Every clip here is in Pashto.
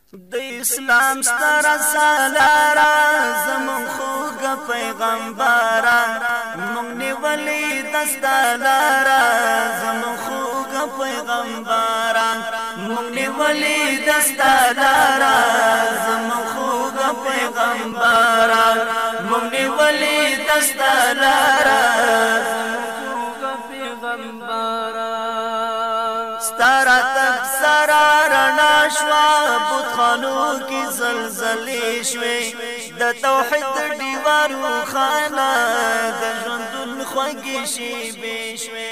د اسلام ستر سالارا زمون خوږ پیغمبرا مونږ نیولې دستلارا زمون خوږ پیغمبرا مونږ نیولې دستلارا زمون خوږ پیغمبرا مونږ نیولې دستلارا ستاره تک سره رڼا شوه بتخانو کې زلزلې شوې د توحید ډیوار روښانه د ژوندون خوږې شیبې شوې.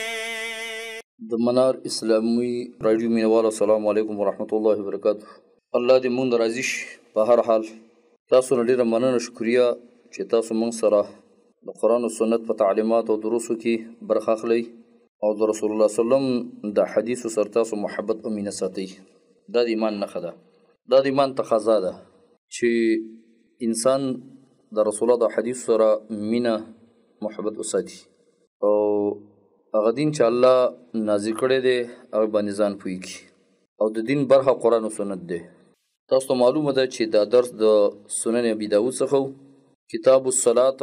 د منار اسلامي رادیو مینوالو السلام علیکم ورحمت الله وبرکاته. الله دې مونږ راضي شي. په هر حال تاسو نه ډېره مننه شکریه چې تاسو مونږ سره د قرآن او سنت په تعلیمات او دروسو کې برخه اخلئ او د رسول الله صلی الله علیه وسلم د حدیثو سره تاسو محبت او مینه ساتئ. دا د ایمان نښه ده، دا د ایمان تقاضا ده چې انسان د رسول الله د حدیثو سره مینه محبت وساتي او هغه دین چې الله نازل کړی دی هغه باندې ځان پوهېږي او د دین برخه قرآن او سنت دی. تاسو ته معلومه ده چې دا درس د سنن ابي داود څخه کتاب الصلاة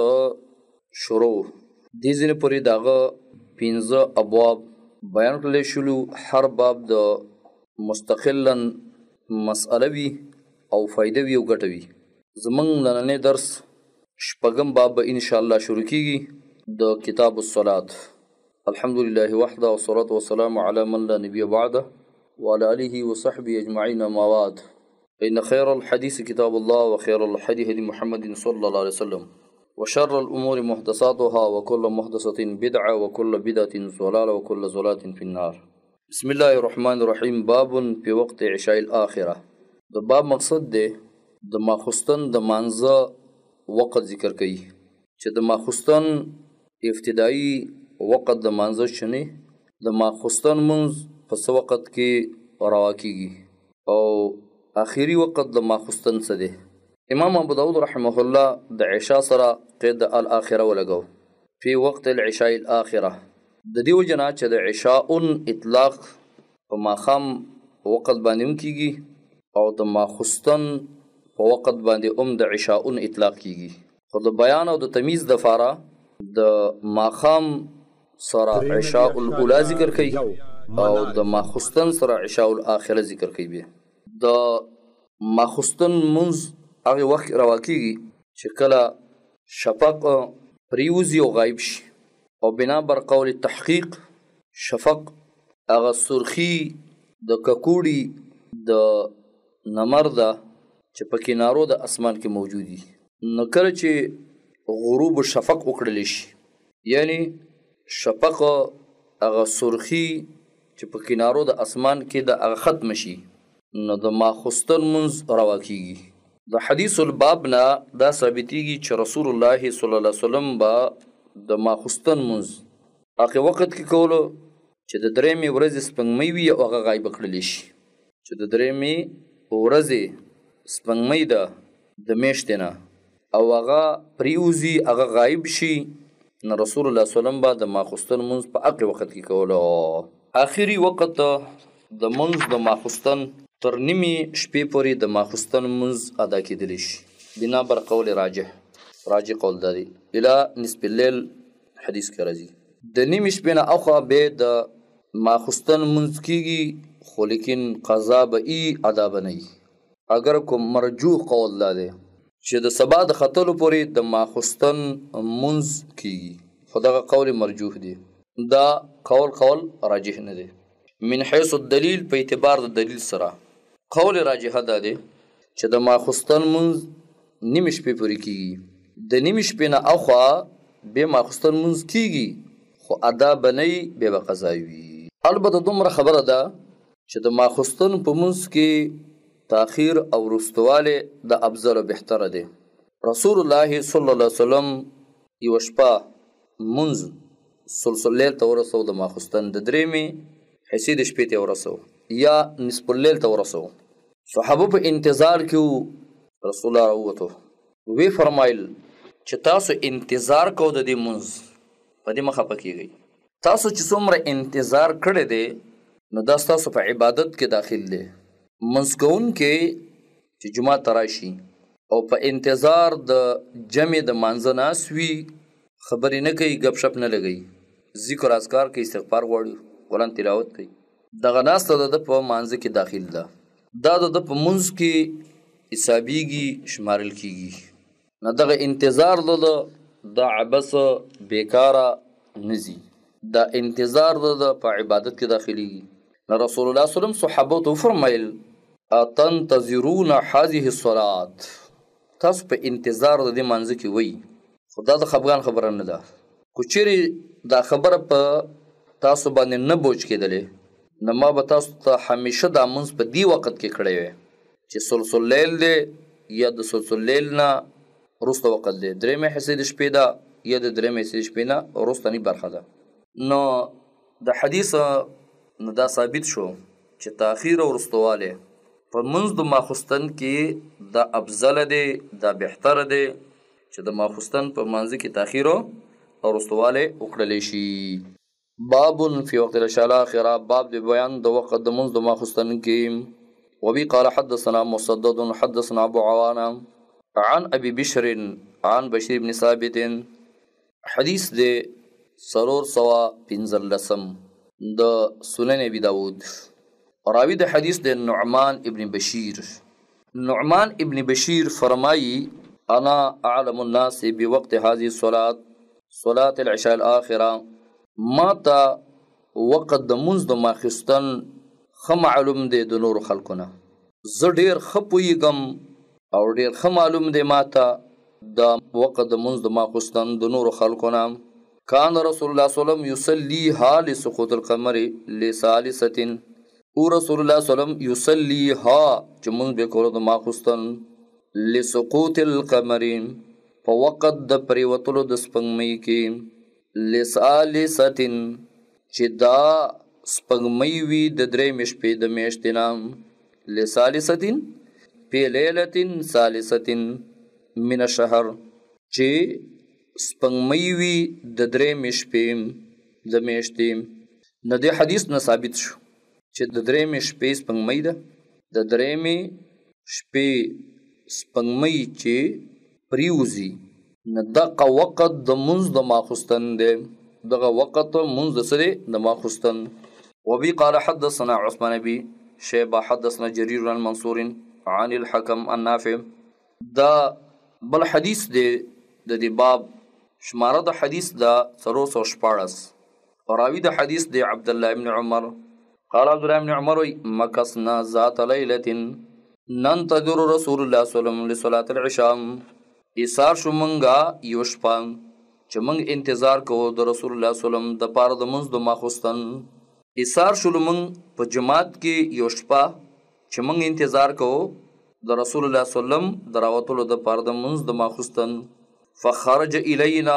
شروع دې ځینې پورې د هغه 15 ابواب بیان کړل شلو. هر باب د مستقلا مسئله وي او فائدہ وي او ګټه وي. زمونږ نننی درس شپږم باب به انشاءالله شروع کیږي د کتاب الصلاة. الحمدلله وحده والصلاة والسلام على من لا نبي بعده وعلى آله وصحبه أجمعين ما بعد فإن خير الحديث كتاب الله وخير الهدي هدي محمد صلى الله عليه وسلم وشر الأمور محدثاتها وكل محدثة بدعة وكل بدعة ضلالة وكل ضلالة في النار. بسم الله الرحمن الرحيم. باب في وقت عشاء الآخرة. د باب مقصد دی د ماخستن د مانځه وقت ذکر کوي چې د ماخستن ابتدایي وقت د مانځه شنه د ماخستن منځ په څه وخت کې روا کیږي او آخري وقت د ماخستن څه دی. امام ابو داود رحمه الله د عشاء سره قید الاخره ولګو په وقت العشاء الاخره د دې وجنه چې د عشاء اطلاق په ماخام وقت باندې کیږي او د ماخستن په وقت باندې د عشاء اطلاق کیږي. خو د بیان او د تمیز د فاره د ماخام سره عشاء الاولى ذکر کوي او د ماخستن سره عشاء الاخره ذکر کوي. د ماخستن منځ هغه وخت روا کیږي چې کله شفق پریوزي او غایب شي او بنا بر قول تحقیق شفق هغه سرخی د ککوړي د نمر ده چې په کنارو د اسمان کې موجودي. نو کله چې غروب شفق وکړل شي یعنی شفق هغه سرخی چې په کنارو د اسمان کې د هغه ختم شي نو د ماخستن منځ روا کیږي. د حدیث الباب نه دا ثابتېږي چې رسول الله صلی الله علیه وسلم با د ماخستن منځ هغه وخت کې کولو چې د درېمې ورځې سپوږمۍ وي او هغه غایب کړل شي چې د درېمې ورځې سپوږمۍ ده د میاشتې نه او هغه پریوزي هغه غایب شي نو رسول الله صلی الله علیه وسلم با د ماخستن منځ په هغه وخت کې کولو. آخري وخت د منځ د ماخستن تر نیمې شپې پورې د ماخستن منځ ادا کېدلی شي بنا بر قول راجح قول دی الى نصف الليل حدیث کې راځي. د نیمې شپې نه اخوا به د ماخستن منځ کېږي خو لیکن قضا به ای ادا به نه وي. اگر کوم مرجوح قول دا دی چې د سبا د ختلو پورې د ماخستن منځ کېږي خو دغه قول مرجوح دی. دا قول راجح نه دی من حيث الدلیل په اعتبار د دلیل سره. قول راجح دا دی چې د ماخستن منځ نیمې شپې پورې کېږي. د نیمې شپې نه اخوا به ماخستن منځ کېږي خو ادا به نه وي بیا به قضا وي. البته دومره خبره ده چې د ماخستن په منځ کې تاخیر او رستواله د افضل او بهتره دی. رسول الله صلی الله علیه وسلم یو شپه منځ سلسل لیل ته ورسو د ماخستن د درېمې حصې د شپې ته ورسو یا نصف الليل ته ورسو. صحابه په انتظار کې رسول الله راووتو وی فرمایل چې تاسو انتظار کو د دې منځ په دې مخه پکېږي. تاسو چې څومره انتظار کړی دی نو دا ستاسو په عبادت کې داخل دی منځ کوونکی چې جومات ته راشي او په انتظار د جمع د مانځه ناست وي، خبرې نه کوي، ګپ شپ نه لګوي، ذکر اذکار کوي، استغفار غواړي، قرآن تلاوت کوي، دغه ناسته د ده په مانځه کې داخل ده، دا د ده په منځ کې حسابیږي، شمارل کیږي. نه دغه انتظار د دا عبس بیکاره نه ځي، دا انتظار د په عبادت کې داخليږي. نو رسول الله صلی الله علیه وسلم صحابه ته وفرمایل اتنتظرون هذه الصلاة، تاسو په انتظار د دې مانځه کې وئ، خو دا د خفګان خبره نه ده. کو چیرې دا خبره په تاسو باندې نه بوج کېدلې، نو ما به تاسو ته همیشه دا منځ په دې وخت کې کړی وی چې سلسل لیل دی یا د سلسل لیل نه وروسته وخت دی، درېیمې حصې د شپې ده یا د درېیمې حصې د شپې نه وروستنۍ برخه ده. نو د حدیث نه دا ثابت شو چې تاخیر او وروستوالی په منځ د ماخوستن کې دا افضل دی، دا بهتر دی چې د ماخوستن په منځ کې تاخیر او وروستوالی وکړلی شي. باب فی وقت العشاء الاخره، باب د بیان د وخت د منځ د ماخوستن کې. وبي قال حدثنا مسدد حدثنا ابو عوانه عن ابي بشر عن بشير بن ثابت، حدیث د 415 د سنن ابي داود. راوی د حدیث د نعمان ابن بشیر. نعمان ابن بشیر فرمائی انا اعلم الناس بوقت هذه الصلاة، صلاة العشاء الاخره، ما تا وقت د منځ د ماخستن ښه معلوم دی د نورو خلکو نه، زه ډېر ښه پوهېږم او ډېر ښه معلوم دی ما ته د وقت د منځ د ماخستن د نورو خلکو نه. کان رسول الله صلی الله علیه وسلم یصلیها لسقوط القمر لثالثه، او رسول الله صلی الله علیه وسلم یصلیها چې مونږ به کولو د ماخستن لسقوط القمر په وقت د پریوتلو د سپوږمۍ کې، لثالثه چې دا سپوږمۍ وي د درېیمې شپې د میاشتې نه، لثالثه په لیلة ثالثه من الشهر چې سپوږمۍ وي د درېیمې شپې د میاشتې. نو دې حدیث نه ثابت شو چې د درېیمې شپې سپوږمۍ ده، د درېیمې شپې سپوږمۍ چې پریوزي، نو دغه وخت د منځ د ماخستن دی، دغه وخت منځ د څه دی د ماخستن. وبي قال حدثنا عثمان بن شيبة حدثنا جرير عن منصور عن الحكم النافع. دا بل حدیث دی د دې باب، شماره د حدیث دا 314. راوی د حدیث دی عبد الله بن عمر قال عبد الله بن عمر مكثنا ذات ليلة ننتظر رسول الله صلی الله علیه وسلم لصلاة العشاء، ایثار شو منګه یو شپه چې منګ انتظار کوو د رسول الله صلی الله علیه وسلم د پاره د منځ د ماخستن. ایثار شو منګ په جماعت کې یو شپه چې منګ انتظار کوو د رسول الله صلی الله علیه وسلم د راوتلو د پاره د منځ د ماخستن. فخرج الینا،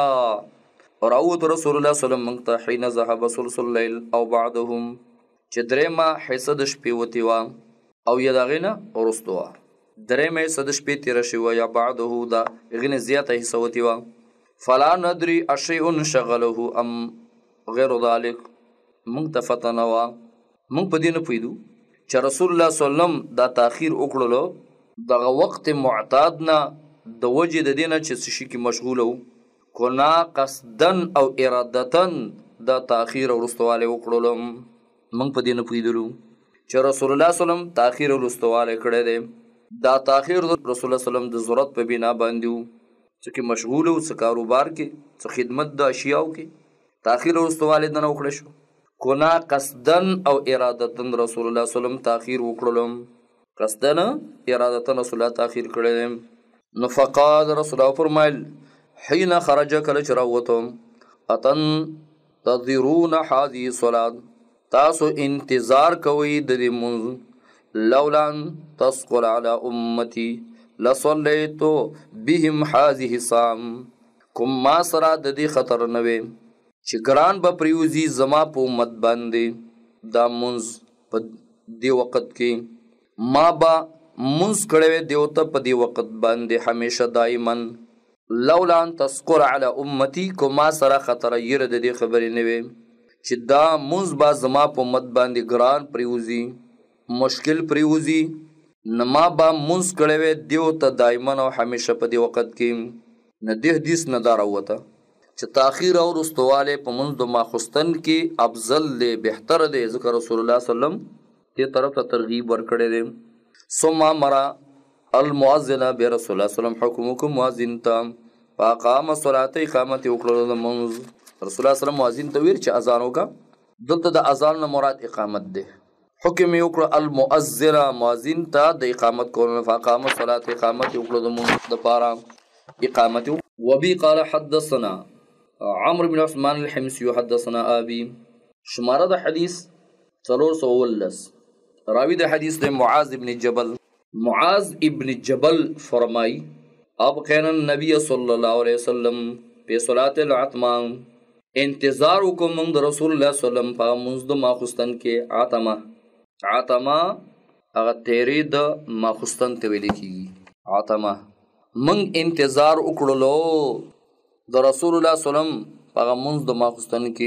راوت رسول الله صلی الله علیه وسلم حين ذهب ثلث الليل او بعدهم، چې درېیمه حصه د شپې وتې وه او یا د هغې نه وروسته وه، درېیمه حصه د شپې تېره شوې وه یا بعده د هغې نه زیاته حصه وتې وه. فلا ندري اشیء شغله ام غیر ذلک، موږ ته فتح نه وه، موږ په دې نه پوهېدو چې رسول الله صلی الله علیه وسلم دا تاخیر وکړلو دغه وخت معتاد نه د وجې د دې نه چې څه شي کې مشغوله وو، کنا قصدن او ارادتن دا تاخیر او وروستوالی وکړلو، موږ په دې نه پوهېدلو چې رسول الله صلی الله علیه وسلم تاخیر او وروستوالی کړی دی. دا تاخیر د رسول الله صلی الله علیه وسلم د ضرورت په بنا باندې وو، څه کې مشغوله وو، څه کاروبار کې، څه خدمت د اشیاو کې، تاخیر او وروستوالی د نه وکړی شو. کنا قصدن او ارادتن رسول الله صلی الله علیه وسلم تاخیر وکړلو، قصدن ارادتن رسول الله تاخیر کړی دی. نو فقال رسول الله فرمایل حين خرج کله چې راوتم اتن تنتظرون هذه الصلاة، تاسو انتظار کوئ د دې منځ، لولا ان تثقل على امتي لصليت بهم هذه الساعة، کوم ما سره د دې خطر نه وي چې ګران به پریوزي زما په امت باندې دا منځ په دې وخت کې، ما به منځ کړی وی دیو ته په دې وخت باندې همیشه دایما. لولا ان تذکر علی امتی، کو ما سره خطر یره د دې خبرې نه وي چې دا منځ به زما په امت باندې ګران پریوزي، مشکل پریوزی نما با منز کړی وی دیو ته دایمن او همیشه په دې وخت کې نه دې حدیث نه دا راوته چې تاخیر او رستواله په منځ د ماخستن کې افضل دی بهتر دی ذکر رسول الله صلی الله علیه وسلم دې طرف ته ترغیب ورکړی دی ثم مرا المؤذن برسول الله صلی الله علیه وسلم حکمکم مؤذن ته فاقام الصلاه اقامت وکړه د منځ رسول الله صلی الله علیه وسلم مؤذن ته ویل چې اذان وکړه دلته د اذان نه مراد اقامت دی حکم وکړه المؤذن مؤذن ته د اقامت کولو فاقام الصلاه اقامت وکړه د منځ د پاره اقامت وبي قال حدثنا عمرو بن عثمان الحمصي حدثنا ابي شماره د حدیث 319 راوی د حدیث د معاذ ابن جبل فرمای اب کان النبي صلی الله علیه وسلم په صلات العتمه انتظار کو من رسول الله صلی الله علیه وسلم په منځ د ماخستن کې عتمه هغه تیری د ماخستن ته ویل کیږي عتمه من انتظار وکړلو د رسول الله صلی الله علیه وسلم په منځ د ماخستن کې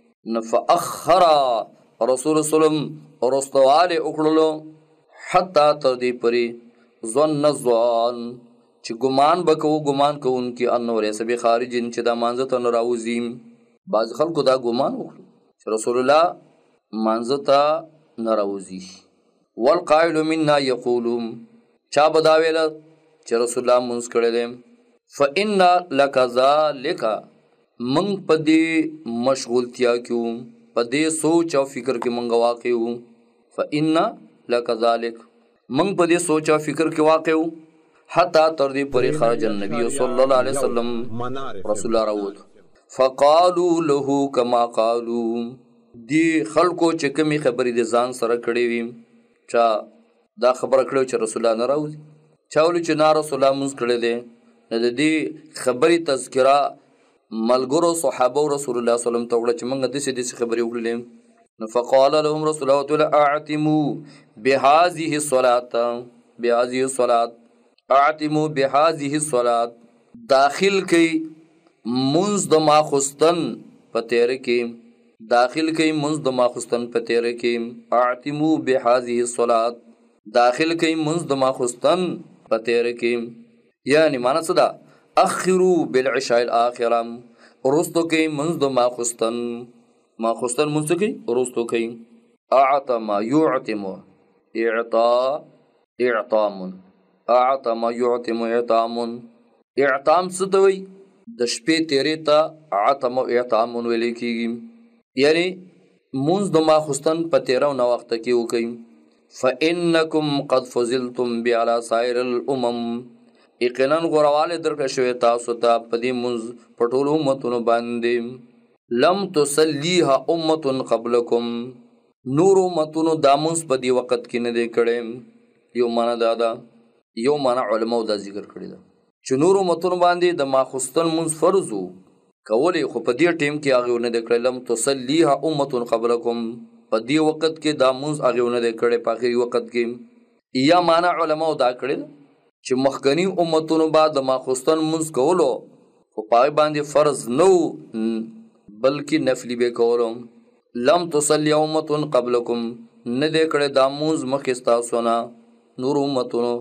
نفاخر رسول الله صلی الله علیه وسلم ورستواله وکړلو حتی تر دې پرې ظن چې ګمان کوونکی انور سبي خارجین چې دا مانزه ته راوځي بعض خلکو دا ګمان وکړي چې رسول الله مانزه ته راوځي والقائل منا يقول چا بداویل چې رسول الله مونږ کړه دې فإن لكذلك من پدې مشغولتیا کیو پدې سوچ او فکر کې مونږ واقعو فإن لكذلك من پدې سوچ او فکر کې واقعو حتا تر دې پرې خرج النبي صلی الله علیه وسلم رسول الله راوت فقالوا له كما قالوا دی خلکو چې کومي خبرې د ځان سره کړې وي چا دا خبره کړو چې رسول الله نه راوځي چاول چې نه رسول الله مونږ کړې دي د دې خبرې تذکرہ ملګرو صحابه رسول الله صلی الله علیه وسلم ته وړه چې موږ د دې خبرې وکړلې فقال لهم رسول الله تعالی اعتموا بهذه الصلاه اعتموا بهذه الصلاه داخل کی منز د ماخستن پتیر کی داخل کی منز د ماخستن پتیر کی اعتموا بهذه الصلاه داخل کی منز د ماخستن پتیر کی یعنی معنی صدا اخروا بالعشاء الاخره رستو کی منز د ماخستن منز کی رستو کی اعتم يعتم اعطام اعتم يعتم اعتام ستوي د شپې تیرې ته عتم او اعتام ویل کیږي یعنی منز د ماخستن په 13 نو وخت کې وکي فانکم قد فضلتم بعلى سائر الامم یقینا غرواله درکړه شوی تاسو ته په دې منز پټولو امتونو باندې لم تصلیها امه قبلکم نور امتونو د منز په دې وخت کې نه دی کړي یو معنا دادا یو معنا علماء دا ذکر کړی دا چې نور امتونو باندې د ماخستن منز فرض وو کولې خو په دې ټیم کې هغه نه د کړلم تصلیها امه قبلکم په دې وخت کې دا منز هغه نه د کړي په اخري وخت کې یا معنا علماء دا کړی چې مخکنی امتونو بعد د ماخستن منز کولو خو پای باندې فرض نو بلکې نفلی به کولو لم تصلی امه قبلکم نه د کړي دا منز مخکې تاسو نه نور امتونو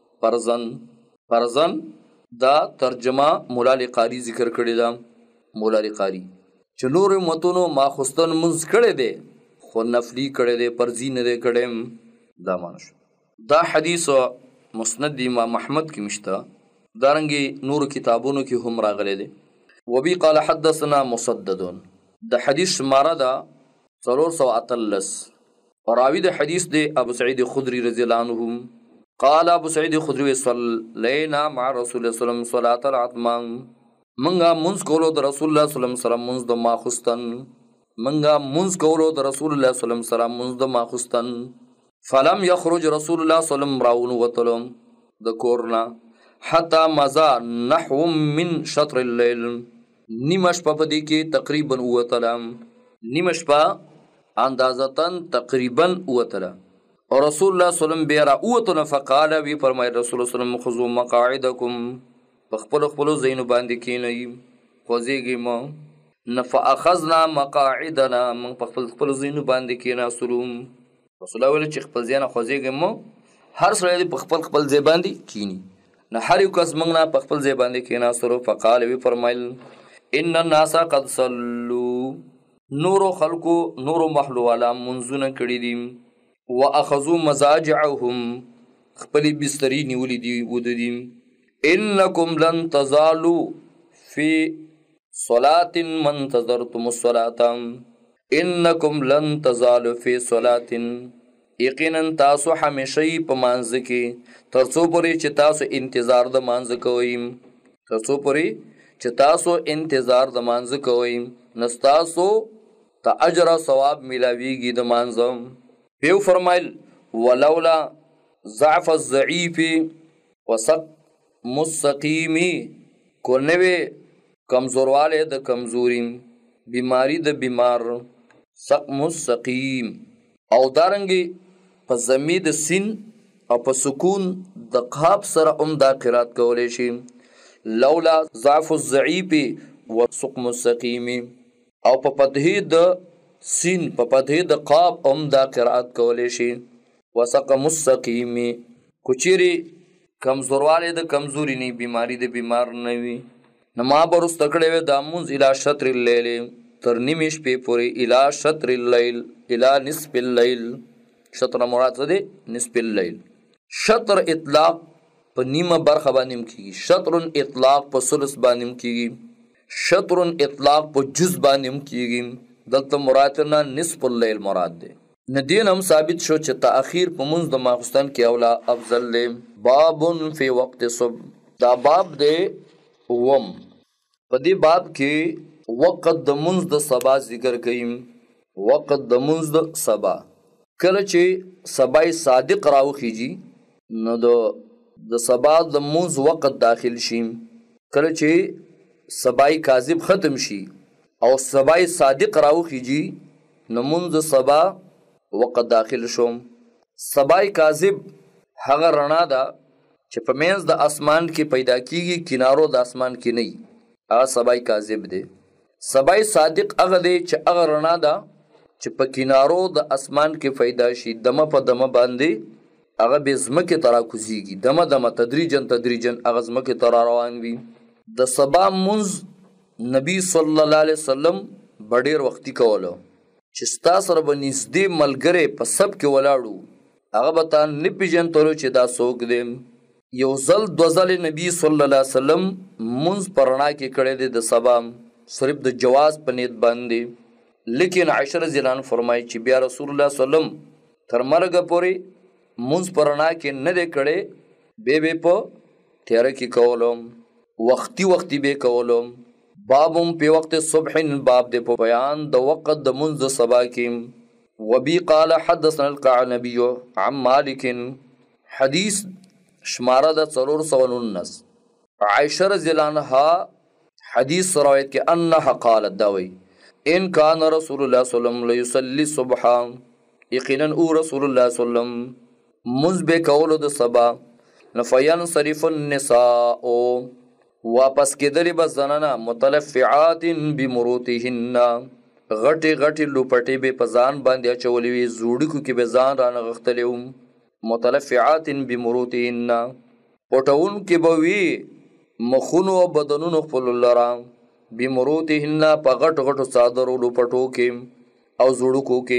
فرزن دا ترجمه مولا قاری ذکر کړی دا مولا قاری چې نور امتونو ماخستن منز کړي دي خو نفلی کړي دي فرضی نه دي کړي دا معنی دا حدیث مسند امام احمد کې مشته دارنګي نور کتابونو کې هم راغلي دي وبي قال حدثنا مسدد د حدیث شماره دا 338 راوی د حدیث دی ابو سعید خدری رضی الله عنه قال ابو سعید خدری صلینا مع رسول الله صلی الله علیه وسلم صلاه العتمه منګه منز کولو د رسول الله صلی الله علیه وسلم منز د ماخستن منګه منز کولو د رسول الله صلی الله علیه وسلم منز د ماخستن فلم يخرج رسول الله صلی الله علیه وسلم راون وتلم د کورنا حتا مزا نحو من شطر الليل نیمش په دې کې تقریبا وتلم نیمش په اندازتن تقریبا وتلم اور رسول الله صلی الله علیه وسلم بیرا اوتنا فقال وی فرمای رسول الله صلی الله علیه وسلم خذوا مقاعدکم خپل زین باندې کینئ خوځيږي ما نفاخذنا مقاعدنا من خپل زین باندې کینا سلوم رسول الله ویل چې خپل ځای نه خوځېږئ مو، هر سړی دې په خپل خپل ځای باندې کینی. نه هر یو کس موږ نه په خپل ځای باندې کېناستلو. فقال وی فرمایل ان الناس قد صلوا، نورو خلقو نورو محلو والا منځونه کړي دي، واخذوا مضاجعهم، خپلې بسترې نیولې دي وده دي. انکم لن تزالوا فی صلاة من انتظرتم الصلاة، انکم لن تزالوا فی صلاة، یقینا تاسو همیشه په مانځ کې تر څو پورې چې تاسو انتظار د مانځ کوئ، تر څو پورې چې تاسو انتظار د مانځ کوئ، نو ستاسو ته اجر او ثواب میلاویږي د مانځه. پیو فرمایل ولولا ضعف الضعیف وسق مستقیمی، کو نوې کمزورواله د کمزوري، بیماری د بیمار، سق مستقیم. او دارنګي په ضمیر د سین او په سکون د قاف سره دا قرات کولی شي. لولا ضعف الضعیف وسق مستقیم، او په فتحې د سین په فتحې د قاف دا قرات کولی شي. وسق مستقیم، کوچيري کمزورواله د کمزوري نه، بیماری د بیمار نه وي، نو ما به رسته کړی وی دا مونځ الی شطر اللیل، تر نیمې شپې پورې، الی شطر اللیل، الی نصف اللیل. شطر مراد څه دی؟ نصف اللیل. شطر اطلاق په نیمه برخه باندې هم کېږي، شطر اطلاق په ثلث باندې هم کېږي، شطر اطلاق په جز باندې هم کېږي. دلته مراد نه نصف اللیل مراد دی. نه دین هم ثابت شو چې تأخیر په منځ د ماخستن کې اولا افضل دی. باب فی وقت صبح، دا باب دی وم. په دې باب کې وقت د منځ د سبا ذکر کوي. وقت د منځ د سبا، کله چې سبای صادق راوخیږي نو د سبا د منځ وقت داخل شي. کله چې سبای کاذب ختم شي او سبای صادق راوخیږي نو منځ سبا وقت داخل شوم. سبای کاذب هغه رڼا ده چې په منځ د اسمان کې پیدا کیږي، کنارو د اسمان کې نه، هغه سبای کاذب دی. سبای صادق هغه دی چې هغه رڼا ده چې په کنارو د اسمان کې پیدا شي، دمه په دمه باندې هغه به ځمکې ته راکوزیږي، دمه دمه تدریجن تدریجن هغه ځمکې ته را روان وي. د سبا منځ نبی صلی الله علیه وسلم به ډېر وختي کولو چې ستا سره به نږدې ملګری په سب کې ولاړو، هغه به تا نه پېژندلو چې دا څوک دی. یو ځل دوه ځلې نبی صلی الله علیه وسلم منځ په رڼا کې کړی دی د سبا، صرف د جواز په نیت باندې. لیکن عائشہ رضی اللہ عنہ فرمایي چې بیا رسول الله صلی الله علیه وسلم تر مرګه پورې منځ په رڼا کې نه دی کړی، به په تیاره کې کولم، وختي وختي به کولم. بابم په وقت صبح، باب دی په بیان د وقت د منځ سبا کې. وبي قال حدثنا القعنبي عن مالك، حدیث شماره د 419. عائشہ رضی اللہ عنہ حدیث روایت کې انها قالت داوی ان کان رسول الله صلی الله علیه وسلم یصلی الصبح، یقینا او رسول الله صلی الله علیه وسلم منځ به کولو د سبا. فینصرف النساء، واپس کېدلې به زنانه متلفعات بمروتهن، غټې غټې لوپټې به په ځان باندې اچولې وي، زوړکو کې به ځان رانغښتلی وم. متلفعات بمروتهن، پټونکې به وي مخونو او بدنونو خپلو لره، بمروتهن په غټ غټو څادرو لوپټو کې او زوړکو کې.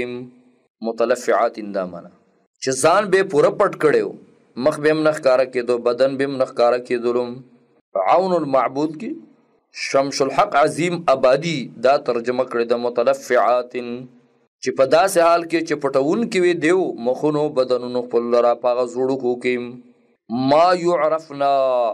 متلفعات دا معنی چې ځان به پوره پټ کړی و، مخ به هم نه ښکاره کېدو، بدن به هم نه ښکاره کېدلو. عون المعبود کې شمس الحق عظیم آبادی دا ترجمه کړی د متلفعات، چې په داسې حال کې چې پټون کې وي دیو مخونو بدنونو خپل لره په هغه زوړکو کې. ما یعرفنا،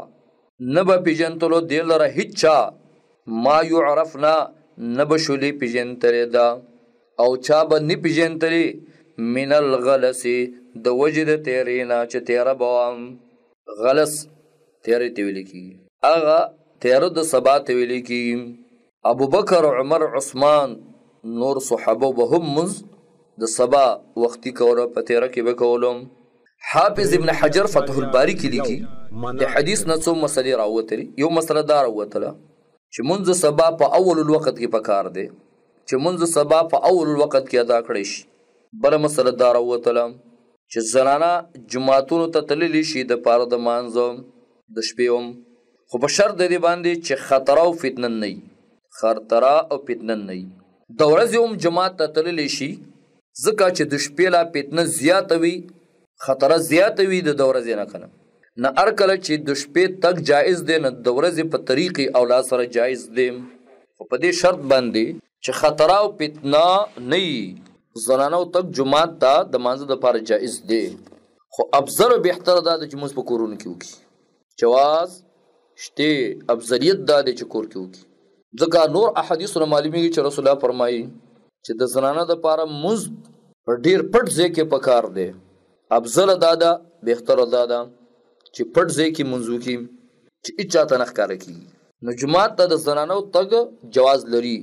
نه به پېژندلو دې لره هېڅ چا، ما یعرفنا نه به شولې پېژندلې ده، او چا به نه پېژندلې من الغلس د وجې د تیرې نه چې تیره به وم. غلس تیرې ته ویل کېږي، هغه تیره د سبا ته ویل کېږي. ابوبکر، عمر، عثمان، نور صحابه به هم منځ د سبا وختي کوله، په تیره کې به کولم. حافظ ابن حجر فتح الباری کې لیکي د حدیث نه څو مسلې راوتلي. یو مسله دا راوتله چې منځ سبا په اول الوقت کې پکار دی، چې منځ سبا په اول الوقت کې ادا کړی شي. بله مسله دا راووتله چې زنانه جوماتونو ته تللی شي د پاره د مانځه د شپې هم، خو په شرط د دې باندې چې خطره او فتنه نه وي، خطره او فتنه نه وي. د ورځې هم جماعت ته تللی شي ځکه چې د شپې لا فتنه زیاته وي، خطره زیاته وي د ورځې نه کنه. نه هر کله چې د شپې تک جایز دی، نه د ورځې په طریقې او لا سره جایز دی، خو په دې شرط باندې چې خطره او فتنه نه وي. زنانو تک جماعت ته د مانځه دپاره جایز دی، خو افضل او بهتر دا دی چې مونځ په کورونو کې وکړي. جواز شته، افضلیت دا دی چې کور کې وکړي، ځکه نور احادیثونه معلومیږي چې رسول الله فرمایي چې د زنانو دپاره مونځ په ډېر پټ ځای کې پکار دی. افضل دا ده، بهتر دا ده چې پټ ځای کې مونځ وکړي چې هېڅ چاته نه ښکاره کېږي. نو جومات ته د زنانو تګ جواز لري،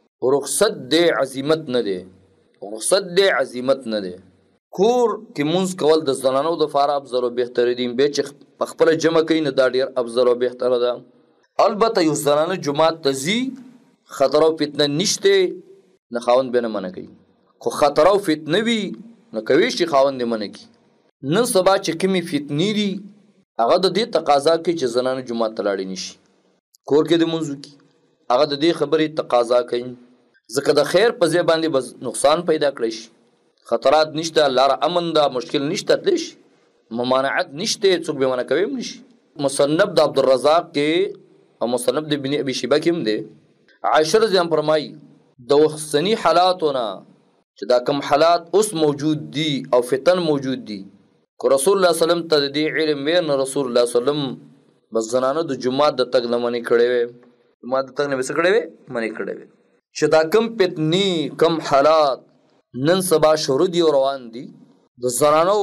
رخصت دی، عزیمت نه دی، رخصت دی، عزیمت نه دی. کور کې مونځ کول د زنانو دپاره افضل او بهتر دي، بیا چې په خپله جمع کوي نو دا ډېر افضل او بهتره ده. البته یو زنانه جومات ته ځي، خطر او فتنه نشته، نه خاوند بیا نه منع کوي، خو خطر او فتنه وي نو کوي شي خاوند یې منع کړي. نن سبا چې کومې فتنې دي هغه د دې تقاضا کوي چې زنانه جومات ته لاړې نشي، کور کې د مونځ وکړي، هغه د دې خبرې تقاضا کوي، ځکه د خیر په ځای باندې به نقصان پیدا کړی شي. خطرات نشته، لاره امن ده، مشکل نشته، تلی شي، ممانعت نشته، څوک به منع کوي هم نشي. مصنف د عبدالرزاق کې او مصنف د ابن ابي شیبه کې هم دی. عائشه رضی الله عنها فرمایي د اوسني حالاتونه چې دا کم حالات اوس موجود دي او فتن موجود دي، که رسول الله صلی الله علیه وسلم ته د دې علم وی نه رسول الله صلی الله علیه وسلم بس زنانه د جمعات د تګ نه منې کړی وی، جمعات د تګ نه به څه کړی وی، منې کړی وی. چې دا کم فتنې کم حالات نن سبا شروع دي او روان دي، د زنانو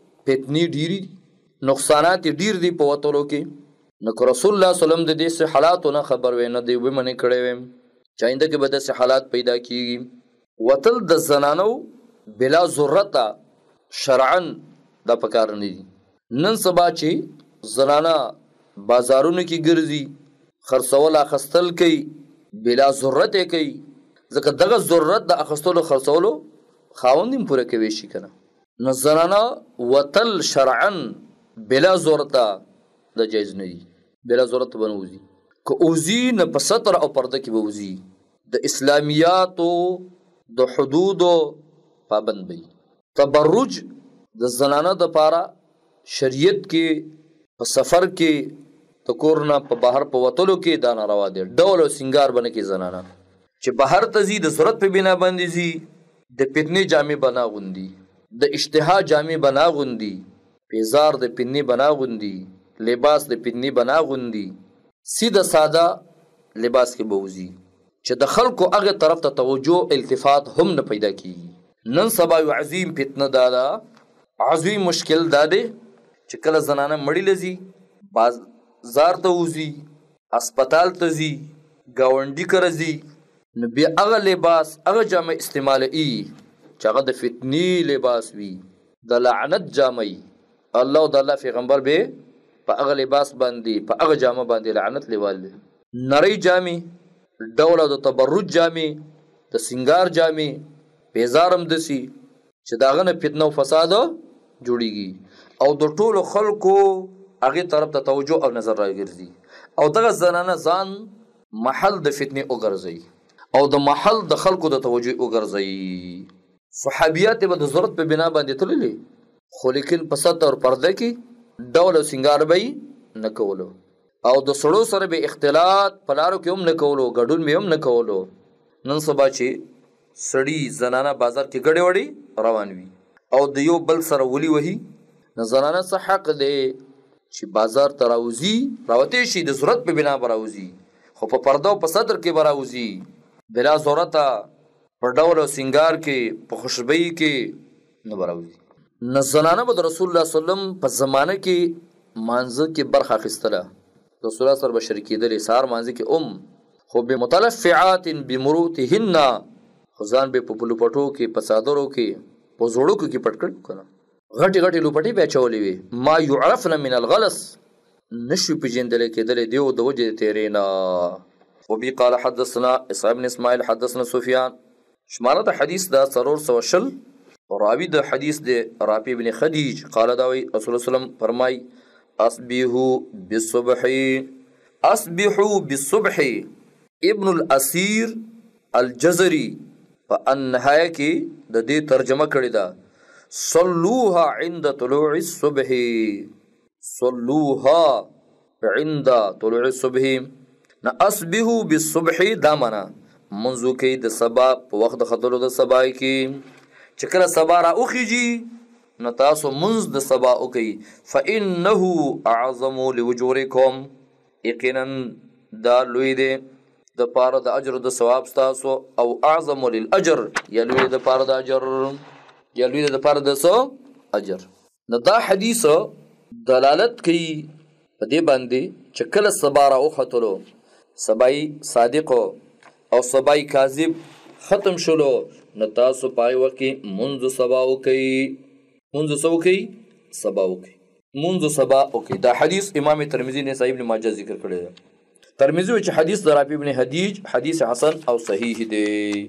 فتنې ډېرې دي، نقصانات یې ډېر دي په وتلو کې. نو که رسول الله صلی الله علیه وسلم د دې حالاتو نه خبر وی نه دی وی منې کړی وی چې آینده کې به داسې حالات پیدا کېږي. وتل د زنانو بلا ضرورته شرعا دا پکار نه دي. نن سبا چې زنانه بازارونو کې ګرځي، خرڅول اخیستل کوي، بلا ضرورت یې کوي، ځکه دغه ضرورت د اخیستلو خرڅولو خاوند هم پوره کوي شي که نه. نو زنانه وتل شرعا بلا ضرورته د جایز نه دي، بلا ضرورت به نه وځي، که وځي نه په ستر او پرده کې به وځي، د اسلامیاتو د حدودو پابند به وي. تبرج د زنانه دپاره شریعت کې په سفر کې د کور نه په بهر په وتلو کې دا ناروا دی. ډول او سینګار به نه کوي زنانه، چې بهر ته ځي د ضرورت په بنا باندې ځي، د فتنې جامې به نه اغوندي، د اشتها جامې به نه اغوندي، پیزار د فتنې به نه اغوندي، لباس د فتنې به نه اغوندي، سیده ساده لباس کې به وځي چې د خلکو هغه طرف ته توجه التفات هم نه پیدا کیږي. نن سبا یو عظیم فتنه دا ده، عظیم مشکل دا دی چې کله زنانه مړی لځي، بازار ته وځي، اسپتال ته ځي، ګاونډي کره ځي، نو بیا هغه لباس هغه جامه استعمالوي چې هغه د فتنې لباس وي، د لعنت جامه وي. الله او د الله پیغمبر به په هغه لباس باندې په هغه جامه باندې لعنت لیوال دي. نری جامې، ډول د تبرج جامې، د سنگار جامې، پیزار هم دسي چې د هغه نه فتنه او فساد جوړیږي او د ټولو خلکو هغې طرف ته توجه او نظر راګرځي، او دغه زنانه ځان محل د فتنې وګرځوي او د محل د خلکو د توجه وګرځوي. صحابیات به د ضرورت په بنا باندې تللي، خو لیکن په ستر پرده کې ډول او سنگار به نه کولو، او د سړو سره به اختلاط په لارو کې هم نه کولو، ګډون به هم نه کولو. نن سبا چې سړي زنانه بازار کې ګډې وړې روان وي او د یو بل سره ولي وهي، نو زنانه څه حق دی چې بازار ته راوځي، راوتی شي د ضرورت په بنا به راوځي، خو په پرده او په صدر کې به راوځي، بلا ضرورته په ډول او سنگار کې په خوشبویي کې نه به راوځي. نو زنانه به د رسول الله صلی الله علیه وسلم په زمانه کې مانځه کې برخه اخیستله، رسول الله سره به شریکېدلې، سهار مانځه کې خو بمتلفعات بمروتهن، خو ځان به په لوپټو کې، په څادرو کې، په زوړکو کې پټ کړ که نه، غټې غټې لوپټې به اچولې وي. ما یعرفن من الغلس، نشو پېژندلی کېدلی دیو د وجې د تېرې نه. وبي قال حدثنا اسحاق بن اسماعیل حدثنا سفیان، شماره د حدیث دا 420 راوی د حدیث د رافع بن خدیج قال داوی رسول الله وسلم فرمای اصبحوا بالصبح ابن الاسیر الجزری په انهایه کې د دې ترجمه کړې ده صلوها عند طلوع الصبح نه اصبحوا بالصبح دا معنا منځو کې د سبا په وخت د خطلو د سبا کې چې کله سبا را اوخیږي نو تاسو منځ د سبا وکئ فانه اعظم لوجورکم یقینا دا لوی دی د پاره د اجر د ثواب تاسو او اعظم للاجر یا لوی د پاره د اجر یا لوی د پاره د سو اجر نو دا حدیث دلالت کوي په دې باندې چې کله سبا را اوختلو سبای صادق او سبای کاذب ختم شلو نو تاسو پای وکي منذ سبا وکي دا حدیث امام ترمذی نے صحیح ابن ماجه ذکر کړی دی ترمذی چې حدیث رافع ابن خدیج حدیث حسن او صحیح دی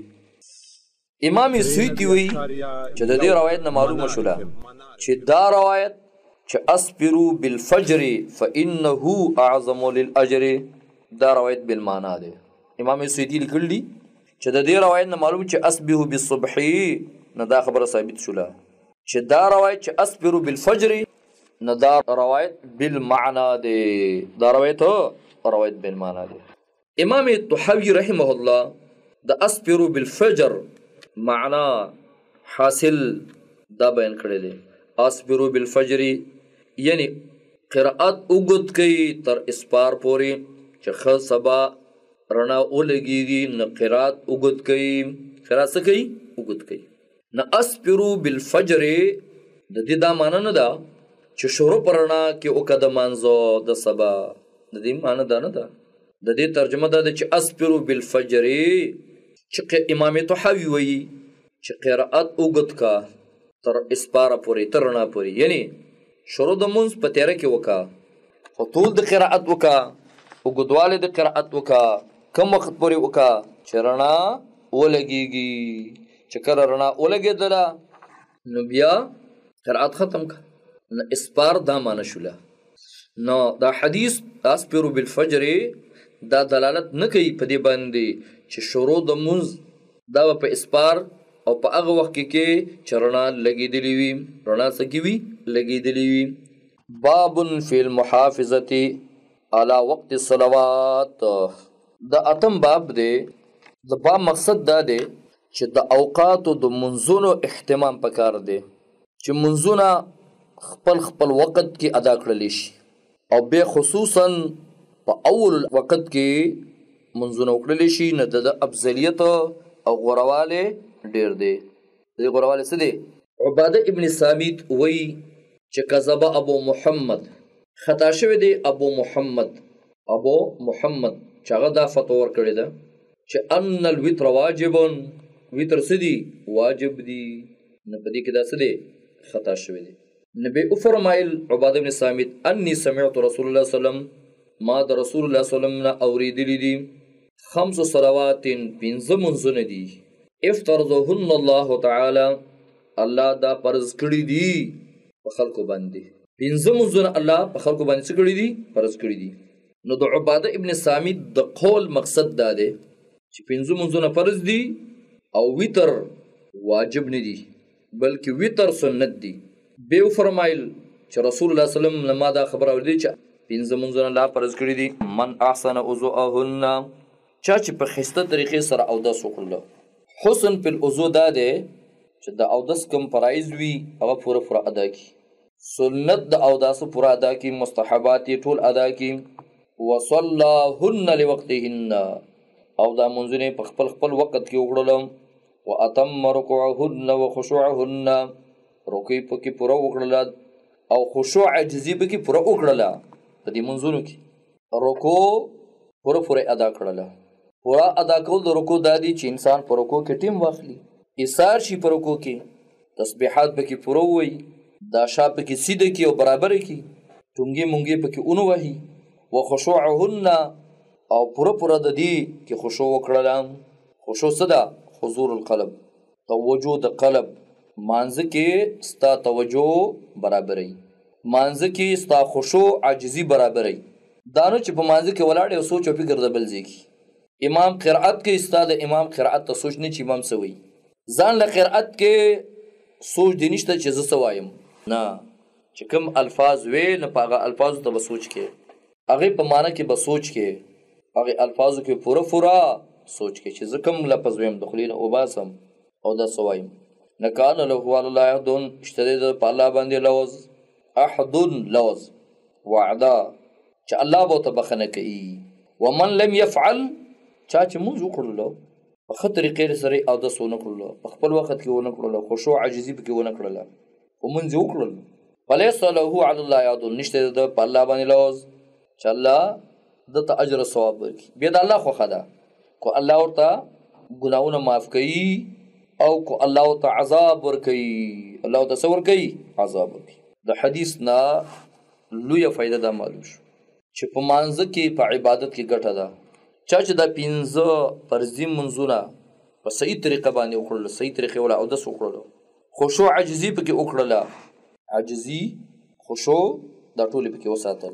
امام سیوطی وی چې د دې روایت نه معلومه شوله چې دا روایت چې اصبروا بالفجر فانه اعظم للاجر دا روایت بالمعنى دی امام سیوطی لیکلی چې د دې روایت نه معلوم چې اصبحوا بالصبح نه دا خبره ثابت شوله چې دا روایت چې اصبروا بالفجر نه دا روایت بالمعنى دی دا روایت بالمعنى دی امام طحاوی رحمه الله د اصبروا بالفجر معنا حاصل دا بیان کړی دی اصبروا بالفجر یعنی قرأت اوږد کوي تر اسپار پورې چې ښه سبا رڼا ولګېږي نه قرأت اوږد کوي قرأت څه کوي اوږد کوي نه اصبروا بالفجر د دې دا معنا نه ده چې شروع پر رڼا کې وکړه د مانځه د سبا د دې معنا دا نه ده د دې ترجمه دا ده چې اصبروا بالفجر چې امام طحاوی وایي چې قرأت اوږد کا تر اسپاره پورې تر رڼا پورې یعنی شروع د مونځ په تیاره کې وکړه خو طول د قرأت وکړه اوږدوالی د قرأت وکړه کم وخت پورې وکړه چې رڼا ولګېږي چې کله رڼا ولګېدله نو بیا قرأت ختم کړه نو اسپار دا معنی شوله نو دا حدیث اصبروا بالفجر دا دلالت نه کوي په دې باندې چې شروع د مونځ دا په اسپار او په هغه وخت کې چې رڼا لګېدلې وي رڼا څه کې وي لګېدلې وي باب فی المحافظة علی وقت الصلوات د اتم باب دی د باب مقصد دا دی چې د اوقاتو د منځونو اهتمام پکار دی چې منځونه خپل وخت کې ادا کړلی شي او به خصوصا په اول وخت کې منځونه وکړلی شي نه د افضلیت او غورواله ډیر دی د غورواله څه دی عباده ابن ثابت وی چې کذب ابو محمد خطا شوی دی ابو محمد چې هغه دا فتوا ورکړې ده چې ان الوتر واجب وتر څه دی واجب دی نه پدې کې دا څه دی خطا شوی دی نبی فرمایل عباده ابن ثابت انی سمعت رسول الله صلی الله علیه وسلم ما د رسول الله صلی الله علیه وسلم نه اوریدلی دي 5 صلوات 5 منځونه دي افترضهن الله تعالی الله دا فرض کړی دي په خلکو باندې 5 منځونه الله په خلکو باندې څه کړی دي فرض کړی دي نو د عباده ابن ثابت د قول مقصد دا دی چې 5 منځونه فرض دي او وتر واجب نه دي بلکې وتر سنت دي به فرمایل چې رسول الله صلی الله علیه وسلم لما دا خبر اوریدل چې 5 منځونه الله فرض کړی دي من احسن وضوءهن چا چې په خسته طریقې سره اودس وکړل حسن په الوضو دا دی چې د اودس کم فرایض وي هغه پوره ادا کی سنت د اودس پوره ادا کی مستحبات ټول ادا کی وصلىهن لوقتهن او دا منځونه په خپل وخت کې وکړل واتم ركوعهن وخشوعهن رکوع پکې پوره وکړل او خشوع عجزي پکې پوره وکړل په دې منځونو کې رکوع پوره ادا کړل پورا ادا کول د رکوع دادی چې انسان پر رکوع کې ټیم واخلي ایثار شي پر رکوع کې تسبیحات پکې پوره وي دا شاپ کې سیده کې او برابر کې ټونګي مونږي پکې اونو وهي وخشوعهن او پوره د دې کې خشوع وکړل خشوع صدا حضور القلب توجه د قلب مانځه کې ستا توجه برابري، مانځه کې ستا خشوع عاجزي برابري. دا نو چې په مانځه کې ولاړ یو سوچ او فکر د بل ځای کې امام قرأت کې ستا د امام قرأت ته سوچ نه چې امام څه وایي. ځان له قرأت کې سوچ دی نشته چې زه څه وایم، نه، چې کوم الفاظ وې نه په هغه الفاظو ته به سوچ کې، هغې په معنی کې به سوچ کې، هغې الفاظو کې پوره سوچ کې چې زه کوم لفظ ویم د خولې نه وباسم او دا څه وایم. نه کان له علی الله عهد، شته دی په الله باندې لوز، عهد لوز وعده چې الله به ورته بخښنه کوي. ومن لم يفعل، چا چې مونځ وکړلو په ښه طریقې سره اودس ونه کړلو، په خپل وخت کې ونه کړلو، خشوع عاجزي پکې ونه کړله، خو مونځ یې وکړلو، فلیس له علی الله عهد، نشته د په الله باندې لوز چې الله دته اجر او ثواب ورکړي. بیا د الله خوښه ده کو الله ورته ګناهونه معاف کوي او کو الله ورته عذاب ورکوي، الله ورته څه ورکوي؟ عذاب ورکوي. د حدیث نه لویه فایده دا معلوم شو چې په مانځه کې په عبادت کې ګټه ده. چا چې دا 15 فرضي منځونه په صحیح طریقه باندې وکړل، صحیح طریقې ولا اودس وکړلو، خشوع عاجزي پکې وکړله، عاجزي خشوع دا ټول پکې وساتل،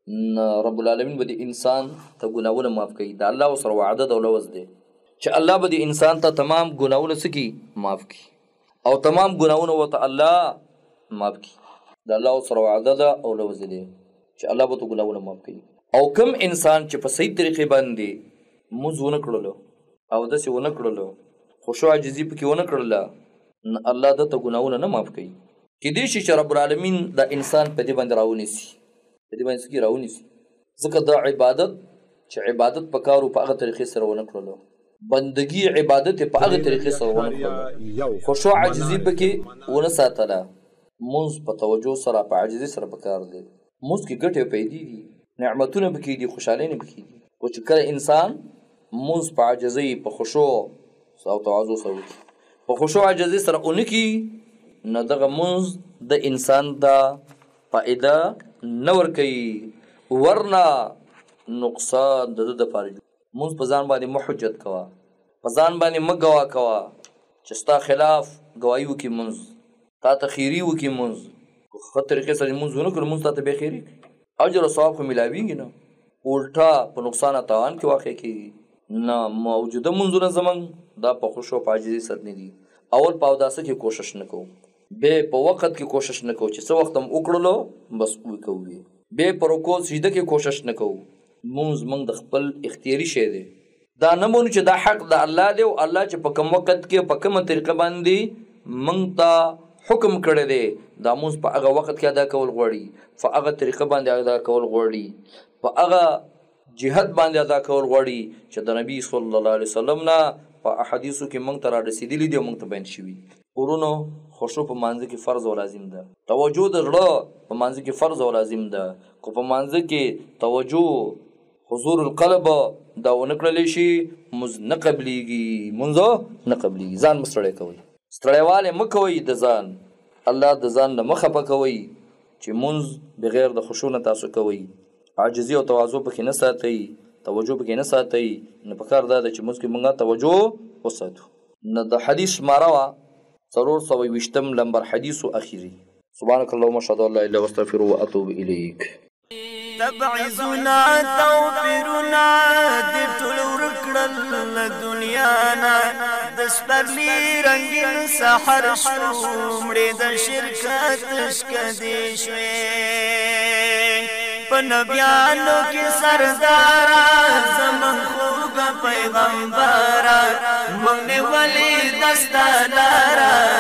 رب العالمین به د انسان ته ګناهونه معاف کوي. دا الله سره وعده ده او لوز دی چې الله به د انسان ته تمام ګناهونه څه کړي؟ معاف کړي، او تمام ګناهونه ورته الله معاف کړي. دا الله سره وعده ده او لوز دی چې الله به ته ګناهونه معاف کوي. او کم انسان چې په صحیح طریقې باندې مونځ ونه کړلو، اودس یې ونه کړلو، خشوع عاجزي پکې ونه کړله، الله دته ګناهونه نه معاف کوي. کیدای شي چې رب العالمین دا انسان په دې باندې راونیسي، په دې باندې څه راونیسي، ځکه دا عبادت چې عبادت په کارو په هغه طریقې سره ونه کړلو، بندگی عبادت په هغه طریقې سره ونه کړلو، خشوع عاجزي پکې ونه ساتله، مونځ په توجه سره په عاجزي سره په کار دی. مونځ کې ګټې پیدا دي، نعمتونه پکې دي، خوشحالۍ نه پکې دي. او چې کله انسان مونځ په عاجزۍ په خشوع او تواضع سره وکړي، په خشوع عاجزۍ سره ونکړي، نو دغه مونځ د انسان د فائده نه ورکوي، ورنه نقصان د ده دپاره. مونځ په ځان باندې مه حجت کوه، په ځان باندې مه ګواه کوه چې ستا خلاف ګواهي وکړي مونځ، تا ته خیري وکړي مونځ. ښه طریقې سره مونځ ونه کړو، مونځ تا ته بیا خیري کړي، اجر او ثواب خو میلاویږي نه، الټا په نقصان او تاوان کې واقع کېږي. نه، موجوده منځونه زموږ دا په خشوع په عاجزۍ سره نه دي. اول په اوداسه کې کوشش نه کوو، بیا په وخت کې کوشش نه کوو چې څه وخت هم وکړلو بس وکوو، بیا په رکوع سجده کې کوشش نه کوو. مونځ موږ د خپل اختیاري شی دی، دا نه مونږ چې دا حق د الله دی او الله چې په کوم وخت کې په کومه طریقه باندې موږ ته حکم کړی دی دا مونځ په هغه وخت کې ادا کول غواړي، په هغه طریقه باندې ادا کول غواړي، په هغه جهت باندې ادا کول غواړي چې د نبی صلی الله علیه وسلم نه په احادیثو کې موږ ته را رسېدلي دي او موږ ته بیان شوي. ورونو، خشوع په مانځه کې فرض او لازم ده، توجه د زړه په مانځه کې فرض او لازم ده، خو په مانځه کې توجه حضور القلب دا ونه کړلی شي مونځ نه قبلیږي، مونځ نه قبلیږي. ځان مه ستړی کوئ، ستړیوالی مه کوئ د ځان، الله د ځان نه مه خفه کوئ چې مونځ بغیر د خشوع نه تاسو کوئ، عاجزي او تواضع پکې نه ساتئ، توجه پکې نه ساتئ. نو پکار دا ده چې مونځ کې مونږ توجه وساتو. نو د حدیث شماره وه 420 لمبر حدیث اخیری. سبحانك اللهم اشهد ان لا اله الا انت استغفرك واتوب اليك. تبعزنا توفرنا د ټول ورکړل دنیانا، د سپرلی رنگین سحر شومړې د شرکت شکدې شوې، په نبیانو کې سردارا زمون خوږ پیغمبره، مونږ نیولې دستا لاره